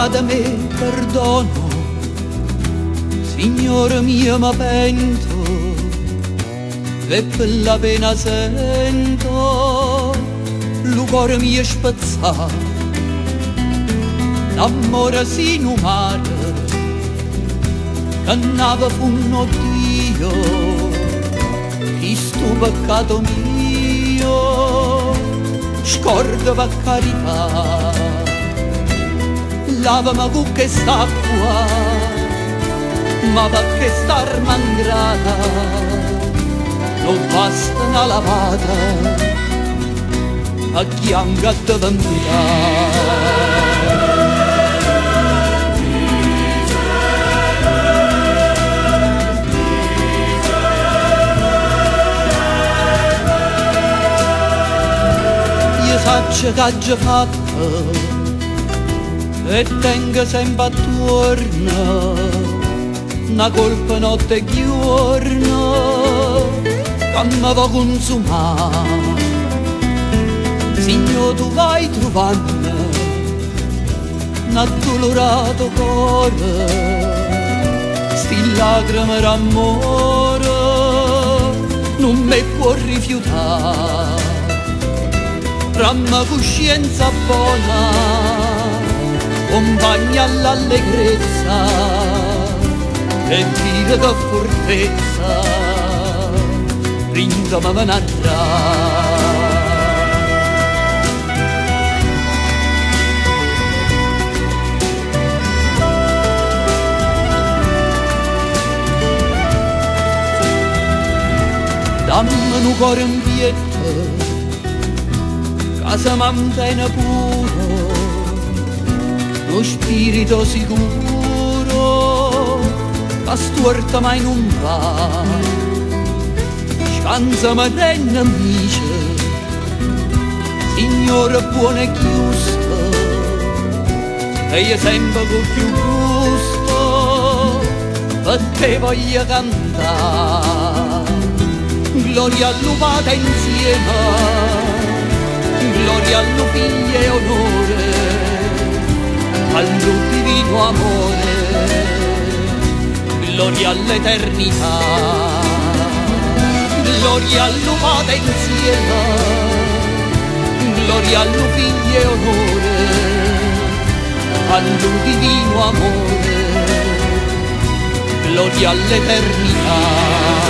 da me perdono, Signore mio ma pento, e per la pena sento, il cuore mio spezzato, l'amore sinumare, che andava funno Dio, questo peccato mio, scorda per carità, lavami con quest'acqua, ma perché star mangrata, non basta una lavata, a chianga da vendere. Faccia che ha già fatto e tengo sempre attorno una colpa notte e giorno che mi va consumare. Signore, tu vai trovando un addolorato cuore, sti lacrime d'amore non mi può rifiutare. Ramma coscienza buona, compagna all'allegrezza e vita da fortezza, brindami venarà. Dammi un cuore in pietà, casa mantiene puro, lo spirito sicuro, la storta mai non va, scansa ma tenna amici, Signore buono e giusto, e io sempre con più gusto, per te voglio cantare, gloria all'uvata insieme, gloria al Figlio e onore, al divino amore, gloria all'eternità, gloria al Padre insieme, gloria al Figlio e onore, al divino amore, gloria all'eternità.